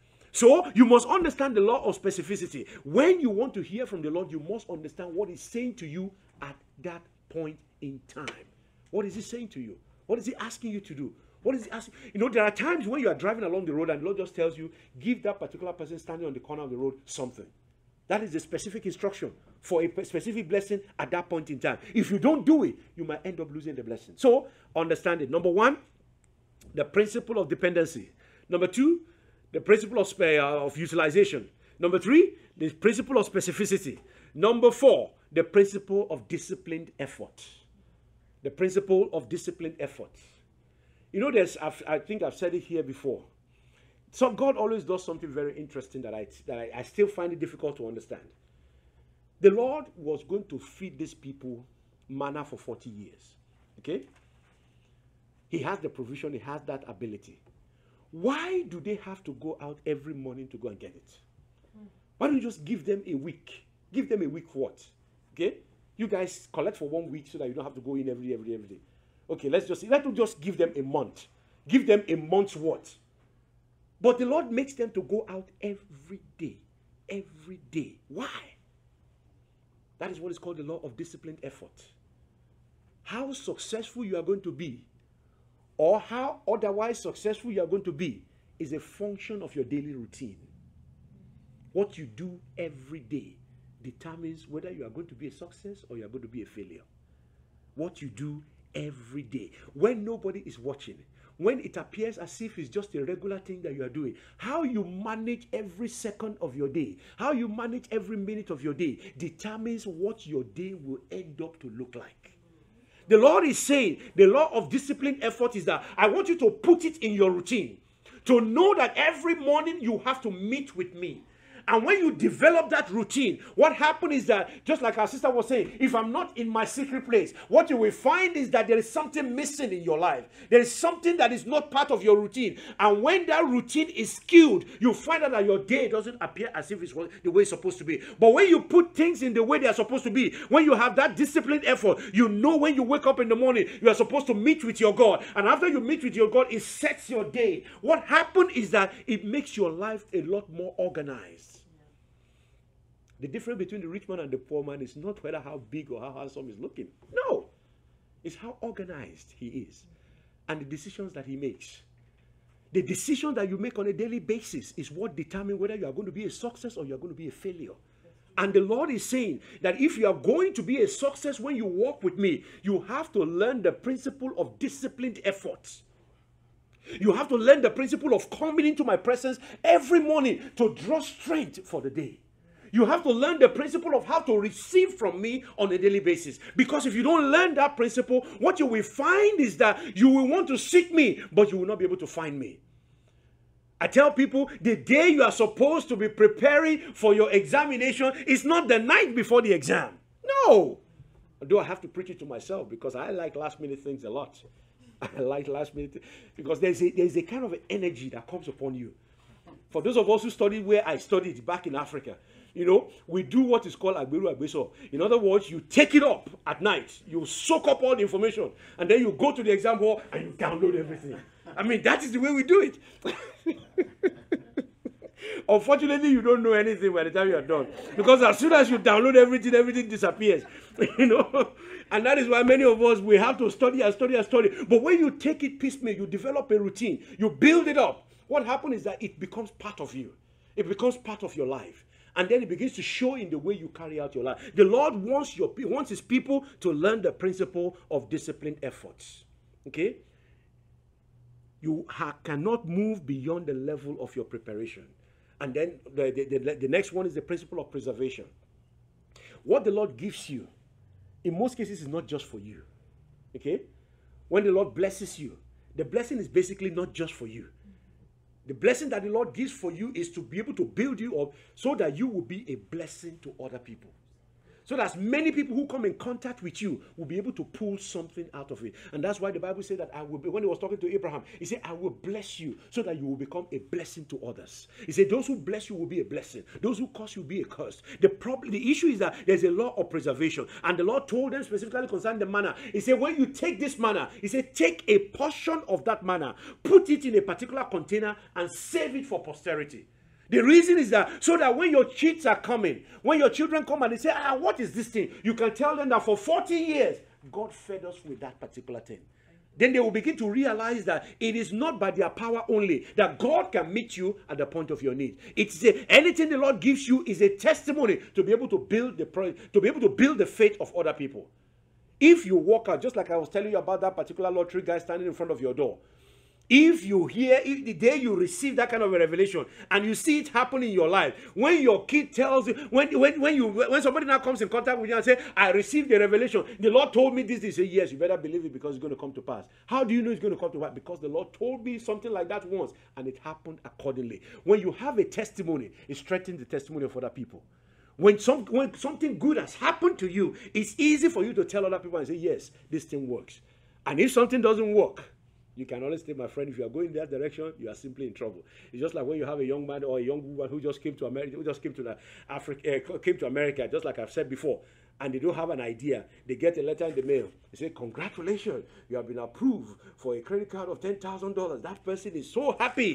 [SPEAKER 1] So you must understand the law of specificity. When you want to hear from the Lord, you must understand what he's saying to you at that point in time. What is he saying to you? What is he asking you to do? What is he asking? You know, there are times when you are driving along the road and the Lord just tells you, give that particular person standing on the corner of the road something. That is the specific instruction for a specific blessing at that point in time. If you don't do it, you might end up losing the blessing. So understand it. Number one, the principle of dependency. Number two, the principle of, uh, of utilization. Number three, the principle of specificity. Number four, the principle of disciplined effort. The principle of disciplined effort. You know, there's, I've, I think I've said it here before. So God always does something very interesting that, I, that I, I still find it difficult to understand. The Lord was going to feed these people manna for forty years. Okay? He has the provision, he has that ability. Why do they have to go out every morning to go and get it? Why don't you just give them a week? Give them a week what? Okay? You guys collect for one week so that you don't have to go in every day, every day, every day. Okay, let's just, let's just give them a month. Give them a month's what? But the Lord makes them to go out every day. Every day. Why? That is what is called the law of disciplined effort. How successful you are going to be, or how otherwise successful you are going to be, is a function of your daily routine. What you do every day determines whether you are going to be a success or you are going to be a failure. What you do every day, when nobody is watching, when it appears as if it's just a regular thing that you are doing, how you manage every second of your day, how you manage every minute of your day, determines what your day will end up to look like. The Lord is saying the law of disciplined effort is that I want you to put it in your routine, to know that every morning you have to meet with me. And when you develop that routine, what happens is that, just like our sister was saying, if I'm not in my secret place, what you will find is that there is something missing in your life. There is something that is not part of your routine. And when that routine is skewed, you find out that your day doesn't appear as if it's the way it's supposed to be. But when you put things in the way they are supposed to be, when you have that disciplined effort, you know when you wake up in the morning, you are supposed to meet with your God. And after you meet with your God, it sets your day. What happens is that it makes your life a lot more organized. The difference between the rich man and the poor man is not whether how big or how handsome he's looking. No. It's how organized he is and the decisions that he makes. The decision that you make on a daily basis is what determines whether you are going to be a success or you are going to be a failure. And the Lord is saying that if you are going to be a success when you walk with me, you have to learn the principle of disciplined effort. You have to learn the principle of coming into my presence every morning to draw strength for the day. You have to learn the principle of how to receive from me on a daily basis. Because if you don't learn that principle, what you will find is that you will want to seek me, but you will not be able to find me. I tell people, the day you are supposed to be preparing for your examination is not the night before the exam. No. Although I have to preach it to myself because I like last minute things a lot. I like last minute because there's a, there's a kind of energy that comes upon you. For those of us who studied where I studied back in Africa, you know, we do what is called agberu agbeso. In other words, you take it up at night, you soak up all the information, and then you go to the exam hall and you download everything. I mean, that is the way we do it. Unfortunately, you don't know anything by the time you are done. Because as soon as you download everything, everything disappears. You know? And that is why many of us, we have to study and study and study. But when you take it piecemeal, you develop a routine, you build it up. What happens is that it becomes part of you. It becomes part of your life. And then it begins to show in the way you carry out your life. The Lord wants your wants his people to learn the principle of disciplined efforts. Okay? You ha cannot move beyond the level of your preparation. And then the, the, the, the next one is the principle of preservation. What the Lord gives you, in most cases, is not just for you. Okay? When the Lord blesses you, the blessing is basically not just for you. The blessing that the Lord gives for you is to be able to build you up so that you will be a blessing to other people. So that as many people who come in contact with you will be able to pull something out of it. And that's why the Bible said that I will be, when he was talking to Abraham, he said, I will bless you so that you will become a blessing to others. He said, those who bless you will be a blessing. Those who curse you will be a curse. The problem, the issue is that there's a law of preservation. And the Lord told them specifically concerning the manna. He said, when you take this manna, he said, take a portion of that manna, put it in a particular container and save it for posterity. The reason is that so that when your kids are coming, when your children come and they say, ah, what is this thing? You can tell them that for forty years, God fed us with that particular thing. Then they will begin to realize that it is not by their power only that God can meet you at the point of your need. It's a, anything the Lord gives you is a testimony to be able to build the to be able to build the faith of other people. If you walk out, just like I was telling you about that particular lottery guy standing in front of your door. If you hear, if the day you receive that kind of a revelation and you see it happen in your life, when your kid tells you, when when when you when somebody now comes in contact with you and say, I received the revelation, the Lord told me this, you say, yes, you better believe it because it's going to come to pass. How do you know it's going to come to pass? Because the Lord told me something like that once and it happened accordingly. When you have a testimony, it strengthens the testimony of other people. When, some, when something good has happened to you, it's easy for you to tell other people and say, yes, this thing works. And if something doesn't work, you can always say, my friend, if you are going in that direction, you are simply in trouble. It's just like when you have a young man or a young woman who just came to America, who just came to the Africa, uh, came to America, just like I've said before, and they don't have an idea. They get a letter in the mail. They say, congratulations, you have been approved for a credit card of ten thousand dollars. That person is so happy.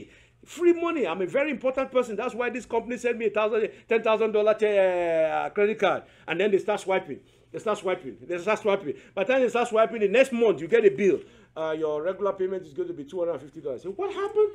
[SPEAKER 1] Free money. I'm a very important person. That's why this company sent me a thousand, ten thousand dollar uh, credit card, and then they start swiping. They start swiping. They start swiping. By the time they start swiping, the next month you get a bill. Uh, your regular payment is going to be two hundred and fifty dollars. So what happened?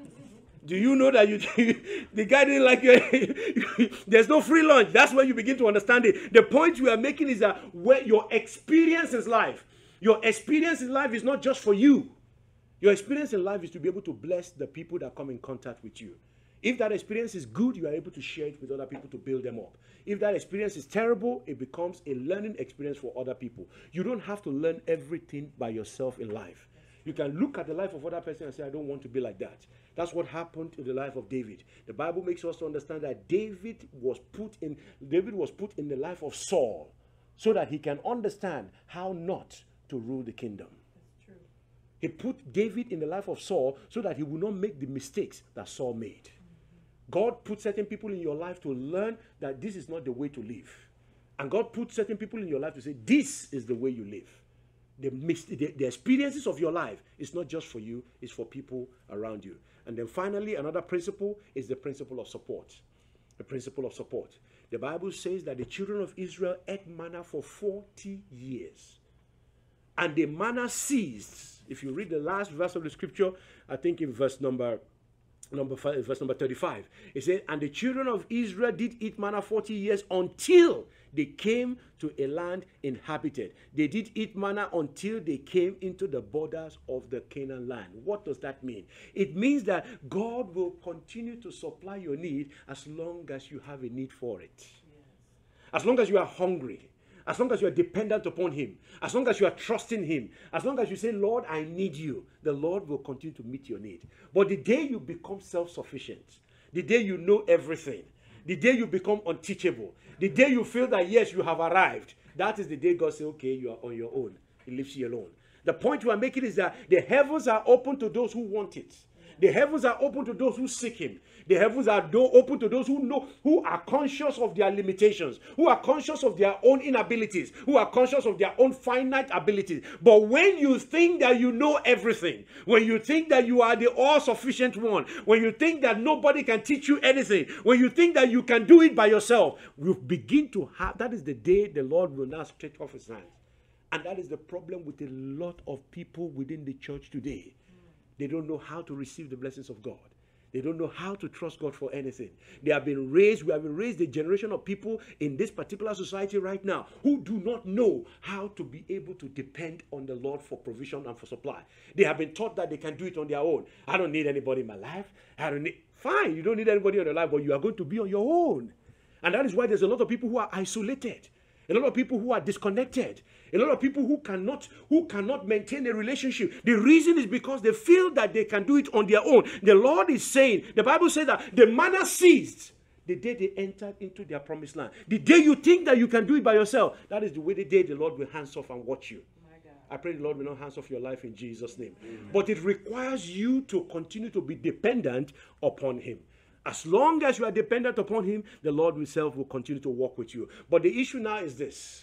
[SPEAKER 1] Do you know that you the guy didn't like you? There's no free lunch. That's when you begin to understand it. The point we are making is that where your experience in life, your experience in life is not just for you. Your experience in life is to be able to bless the people that come in contact with you. If that experience is good, you are able to share it with other people to build them up. If that experience is terrible, it becomes a learning experience for other people. You don't have to learn everything by yourself in life. You can look at the life of other person and say, I don't want to be like that. That's what happened in the life of David. The Bible makes us to understand that David was put in, David was put in the life of Saul so that he can understand how not to rule the kingdom.
[SPEAKER 2] That's true.
[SPEAKER 1] He put David in the life of Saul so that he would not make the mistakes that Saul made. Mm-hmm. God put certain people in your life to learn that this is not the way to live. And God put certain people in your life to say, this is the way you live. The, the, the experiences of your life is not just for you, it's for people around you. And then finally, another principle is the principle of support. The principle of support. The Bible says that the children of Israel ate manna for forty years. And the manna ceased. If you read the last verse of the scripture, I think in verse number Number five, verse number thirty-five, it says, and the children of Israel did eat manna forty years until they came to a land inhabited. They did eat manna until they came into the borders of the Canaan land. What does that mean? It means that God will continue to supply your need as long as you have a need for it. Yes. As long as you are hungry. As long as you are dependent upon him, as long as you are trusting him, as long as you say, Lord, I need you, the Lord will continue to meet your need. But the day you become self-sufficient, the day you know everything, the day you become unteachable, the day you feel that, yes, you have arrived, that is the day God says, okay, you are on your own. He leaves you alone. The point we are making is that the heavens are open to those who want it. The heavens are open to those who seek him. The heavens are open to those who know, who are conscious of their limitations, who are conscious of their own inabilities, who are conscious of their own finite abilities. But when you think that you know everything, when you think that you are the all-sufficient one, when you think that nobody can teach you anything, when you think that you can do it by yourself, you begin to have, that is the day the Lord will now stretch off his hands. And that is the problem with a lot of people within the church today. They don't know how to receive the blessings of God. They don't know how to trust God for anything. They have been raised, we have been raised a generation of people in this particular society right now who do not know how to be able to depend on the Lord for provision and for supply. They have been taught that they can do it on their own. I don't need anybody in my life. I don't need, fine, you don't need anybody in your life, but you are going to be on your own. And that is why there's a lot of people who are isolated. A lot of people who are disconnected. A lot of people who cannot, who cannot maintain a relationship. The reason is because they feel that they can do it on their own. The Lord is saying, the Bible says that the manna ceased the day they entered into their promised land. The day you think that you can do it by yourself, that is the way the day the Lord will hands off and watch you. I pray the Lord will not hands off your life in Jesus' name. Amen. But it requires you to continue to be dependent upon him. As long as you are dependent upon him, the Lord himself will continue to walk with you. But the issue now is this.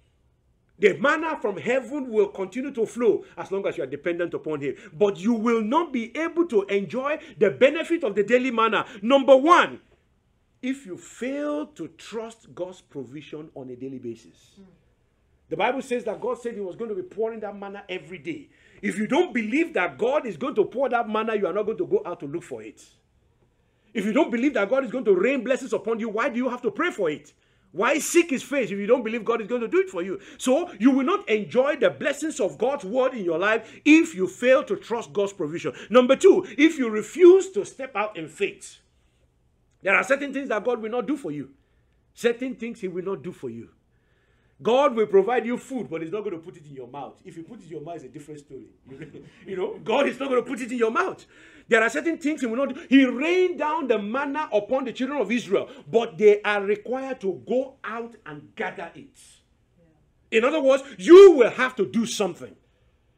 [SPEAKER 1] The manna from heaven will continue to flow as long as you are dependent upon him. But you will not be able to enjoy the benefit of the daily manna. Number one, if you fail to trust God's provision on a daily basis. Mm. The Bible says that God said he was going to be pouring that manna every day. If you don't believe that God is going to pour that manna, you are not going to go out to look for it. If you don't believe that God is going to rain blessings upon you, why do you have to pray for it? Why seek his face if you don't believe God is going to do it for you? So you will not enjoy the blessings of God's word in your life if you fail to trust God's provision. Number two, if you refuse to step out in faith, there are certain things that God will not do for you. Certain things he will not do for you. God will provide you food, but he's not going to put it in your mouth. If you put it in your mouth, it's a different story. You know, God is not going to put it in your mouth. There are certain things he will not do. He rained down the manna upon the children of Israel, but they are required to go out and gather it. Yeah. In other words, you will have to do something.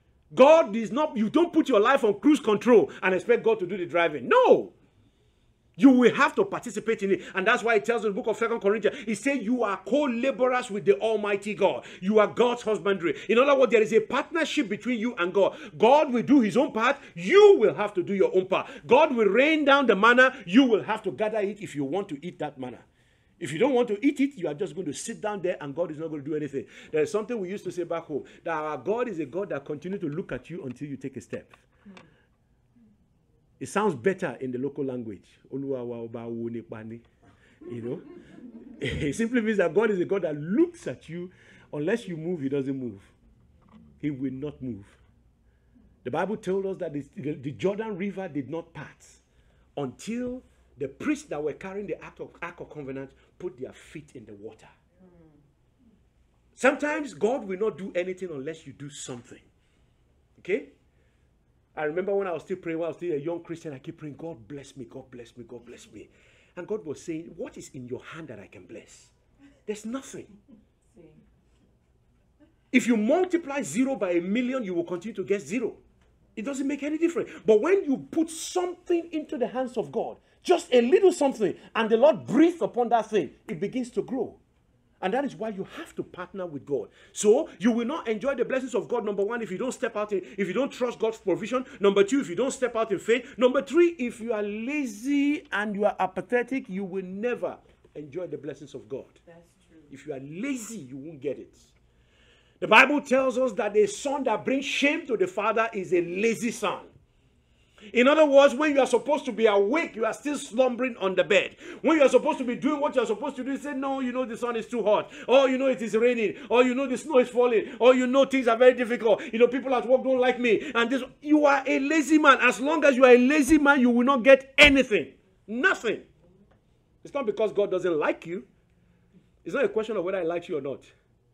[SPEAKER 1] God is not, you don't put your life on cruise control and expect God to do the driving. No. You will have to participate in it. And that's why it tells in the book of Second Corinthians, it says you are co-laborers with the Almighty God. You are God's husbandry. In other words, there is a partnership between you and God. God will do his own part. You will have to do your own part. God will rain down the manna. You will have to gather it if you want to eat that manna. If you don't want to eat it, you are just going to sit down there and God is not going to do anything. There is something we used to say back home, that our God is a God that continues to look at you until you take a step. It sounds better in the local language. You know? It simply means that God is a God that looks at you. Unless you move, he doesn't move. He will not move. The Bible told us that the, the Jordan River did not part until the priests that were carrying the Ark of, Ark of Covenant put their feet in the water. Sometimes God will not do anything unless you do something. Okay? I remember when I was still praying, when I was still a young Christian, I keep praying, God bless me, God bless me, God bless me. And God was saying, what is in your hand that I can bless? There's nothing. If you multiply zero by a million, you will continue to get zero. It doesn't make any difference. But when you put something into the hands of God, just a little something, and the Lord breathes upon that thing, it begins to grow. And that is why you have to partner with God. So you will not enjoy the blessings of God, number one, if you don't step out in, if you don't trust God's provision. Number two, if you don't step out in faith. Number three, if you are lazy and you are apathetic, you will never enjoy the blessings of God.
[SPEAKER 2] That's true.
[SPEAKER 1] If you are lazy, you won't get it. The Bible tells us that a son that brings shame to the father is a lazy son. In other words, when you are supposed to be awake, you are still slumbering on the bed. When you are supposed to be doing what you are supposed to do, you say, no, you know the sun is too hot. Or you know it is raining. Or you know the snow is falling. Or you know things are very difficult. You know people at work don't like me. And this, you are a lazy man. As long as you are a lazy man, you will not get anything. Nothing. It's not because God doesn't like you. It's not a question of whether I like you or not.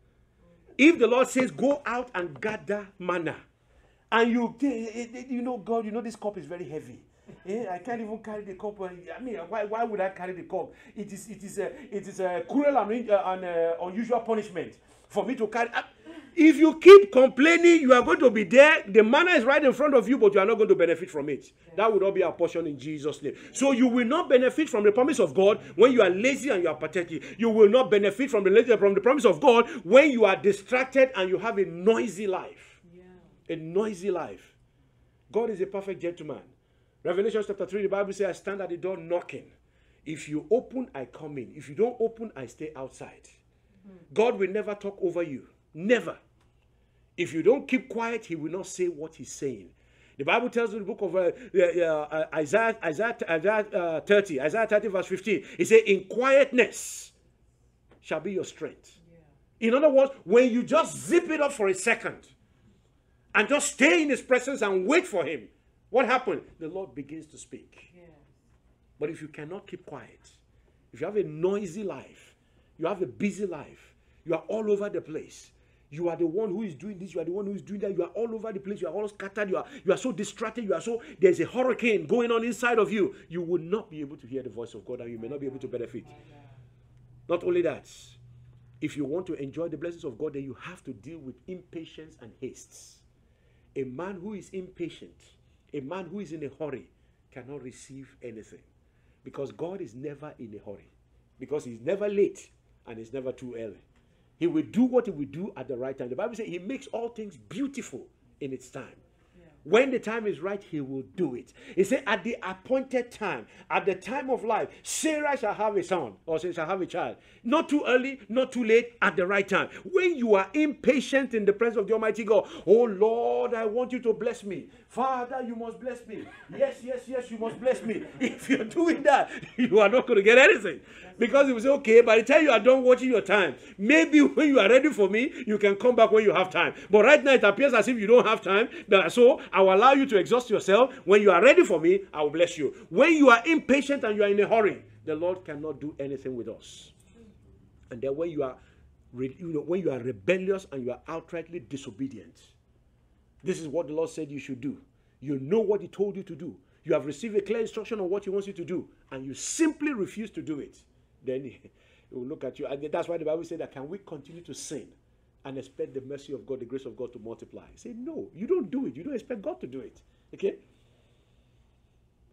[SPEAKER 1] If the Lord says, go out and gather manna, and you, you know, God, you know, this cup is very heavy. Eh? I can't even carry the cup. I mean, why, why would I carry the cup? It is, it is, a, it is a cruel and, uh, and uh, unusual punishment for me to carry. Uh, if you keep complaining, you are going to be there. The manna is right in front of you, but you are not going to benefit from it. That would not be our portion in Jesus' name. So you will not benefit from the promise of God when you are lazy and you are pathetic. You will not benefit from the, from the promise of God when you are distracted and you have a noisy life. A noisy life. God is a perfect gentleman. Revelation chapter three, the Bible says, I stand at the door knocking. If you open, I come in. If you don't open, I stay outside. Mm-hmm. God will never talk over you. Never. If you don't keep quiet, he will not say what he's saying. The Bible tells in the book of uh, uh, uh, Isaiah, Isaiah, Isaiah uh, thirty, Isaiah thirty verse fifteen, it says, in quietness shall be your strength. Yeah. In other words, when you just zip it up for a second, and just stay in his presence and wait for him, what happened? The Lord begins to speak. Yeah. But if you cannot keep quiet, if you have a noisy life, you have a busy life, you are all over the place, you are the one who is doing this, you are the one who is doing that, you are all over the place, you are all scattered, you are, you are so distracted, you are so, there's a hurricane going on inside of you, you will not be able to hear the voice of God and you may not be able to benefit. Not only that, if you want to enjoy the blessings of God, then you have to deal with impatience and haste. A man who is impatient, a man who is in a hurry, cannot receive anything. Because God is never in a hurry. Because he's never late and it's never too early. He will do what he will do at the right time. The Bible says he makes all things beautiful in its time. Yeah. When the time is right, he will do it. He said at the appointed time, at the time of life, Sarah shall have a son, or she shall have a child. Not too early, not too late, at the right time. When you are impatient in the presence of the Almighty God, oh Lord, I want you to bless me. Father, you must bless me. Yes, yes, yes, you must bless me. If you're doing that, you are not going to get anything. Because it was okay, by the time you are done watching your time, maybe when you are ready for me, you can come back when you have time. But right now, it appears as if you don't have time. So I will allow you to exhaust yourself. When you are ready for me, I will bless you. When you are impatient and you are in a hurry, the Lord cannot do anything with us. And then when you are, you know, when you are rebellious and you are outrightly disobedient, this is what the Lord said you should do. You know what he told you to do. You have received a clear instruction on what he wants you to do, and you simply refuse to do it. Then he will look at you. And that's why the Bible said that, can we continue to sin and expect the mercy of God, the grace of God to multiply? Say, no, you don't do it. You don't expect God to do it. Okay?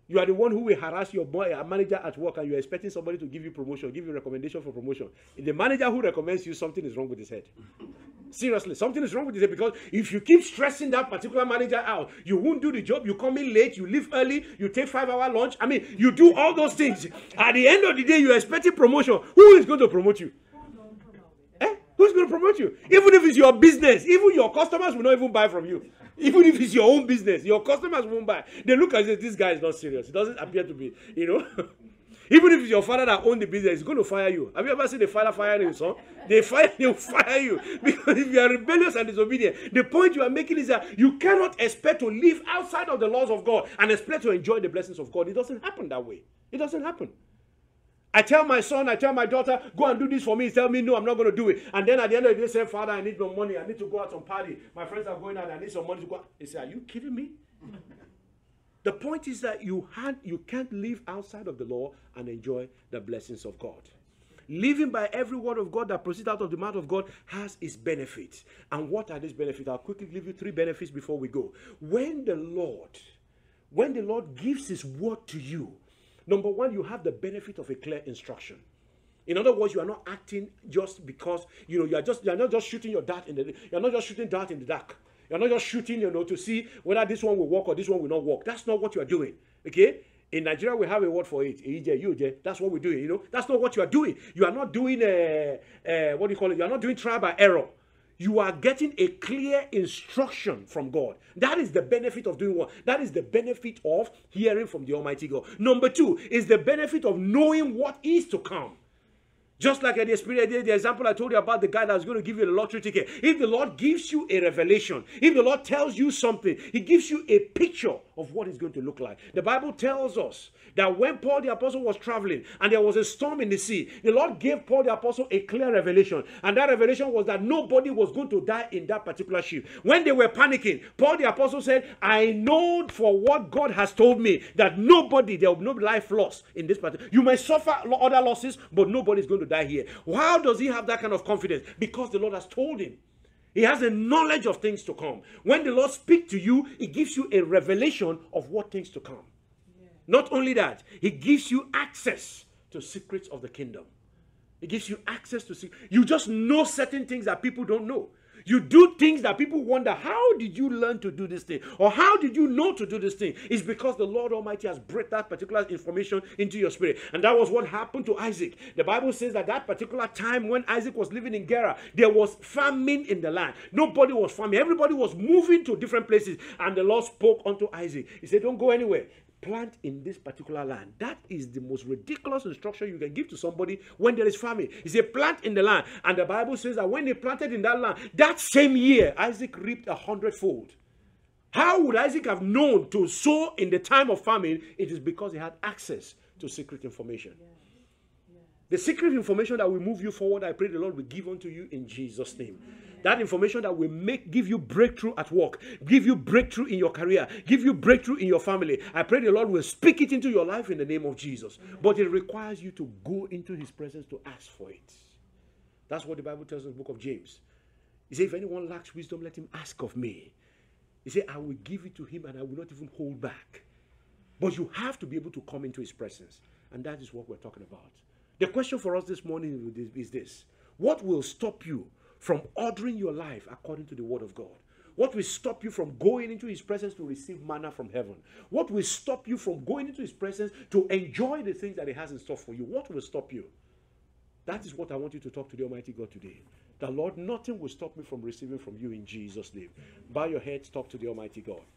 [SPEAKER 1] You are the one who will harass your boy, a manager at work, and you're expecting somebody to give you promotion, give you recommendation for promotion. If the manager who recommends you, something is wrong with his head. Seriously, something is wrong with his head, because if you keep stressing that particular manager out, you won't do the job. You come in late, you leave early, you take five-hour lunch. I mean, you do all those things. At the end of the day, you're expecting promotion. Who is going to promote you? Eh? Who's going to promote you? Even if it's your business, even your customers will not even buy from you. Even if it's your own business, your customers won't buy. They look at it, this guy is not serious. It doesn't appear to be, you know. Even if it's your father that owns the business, he's going to fire you. Have you ever seen the father firing his son? They fire, they'll fire you. Because if you are rebellious and disobedient, the point you are making is that you cannot expect to live outside of the laws of God and expect to enjoy the blessings of God. It doesn't happen that way. It doesn't happen. I tell my son, I tell my daughter, go and do this for me. He tell me, no, I'm not going to do it. And then at the end of the day, say, Father, I need no money. I need to go out and party. My friends are going out. I need some money to go out. He say, are you kidding me? The point is that you, had, you can't live outside of the law and enjoy the blessings of God. Living by every word of God that proceeds out of the mouth of God has its benefits. And what are these benefits? I'll quickly give you three benefits before we go. When the Lord, when the Lord gives his word to you, number one, you have the benefit of a clear instruction. In other words, you are not acting just because, you know, you are just, you are not just shooting your dart in the, you are not just shooting dart in the dark. You are not just shooting, you know, to see whether this one will work or this one will not work. That's not what you are doing, okay? In Nigeria, we have a word for it. That's what we're doing, you know. That's not what you are doing. You are not doing, a, a, what do you call it? You are not doing trial by error. You are getting a clear instruction from God. That is the benefit of doing what? That is the benefit of hearing from the Almighty God. Number two is the benefit of knowing what is to come. Just like the spirit, the example I told you about the guy that was going to give you the lottery ticket. If the Lord gives you a revelation, if the Lord tells you something, he gives you a picture of what it's going to look like. The Bible tells us that when Paul the apostle was traveling and there was a storm in the sea, the Lord gave Paul the apostle a clear revelation. And that revelation was that nobody was going to die in that particular ship. When they were panicking, Paul the apostle said, I know for what God has told me that nobody, there will be no life lost in this particular. You may suffer other losses, but nobody is going to die here. How does he have that kind of confidence? Because the Lord has told him. He has a knowledge of things to come. When the Lord speaks to you, he gives you a revelation of what things to come. Yeah. Not only that, he gives you access to secrets of the kingdom. He gives you access to see. You just know certain things that people don't know. You do things that people wonder, how did you learn to do this thing? Or how did you know to do this thing? It's because the Lord Almighty has brought that particular information into your spirit. And that was what happened to Isaac. The Bible says that that particular time when Isaac was living in Gerar, there was famine in the land. Nobody was farming. Everybody was moving to different places. And the Lord spoke unto Isaac. He said, don't go anywhere. Plant in this particular land. That is the most ridiculous instruction you can give to somebody when there is famine. He said, plant in the land. And the Bible says that when they planted in that land, that same year, Isaac reaped a hundredfold. How would Isaac have known to sow in the time of famine? It is because he had access to secret information. Yeah. Yeah. The secret information that will move you forward, I pray the Lord will give unto you in Jesus' name. That information that will make, give you breakthrough at work, give you breakthrough in your career, give you breakthrough in your family. I pray the Lord will speak it into your life in the name of Jesus. But it requires you to go into his presence to ask for it. That's what the Bible tells us in the book of James. He said, if anyone lacks wisdom, let him ask of me. He said, I will give it to him and I will not even hold back. But you have to be able to come into his presence. And that is what we're talking about. The question for us this morning is this. What will stop you from ordering your life according to the word of God? What will stop you from going into his presence to receive manna from heaven? What will stop you from going into his presence to enjoy the things that he has in store for you? What will stop you? That is what I want you to talk to the Almighty God today. The Lord, nothing will stop me from receiving from you in Jesus' name. Bow your heads, talk to the Almighty God.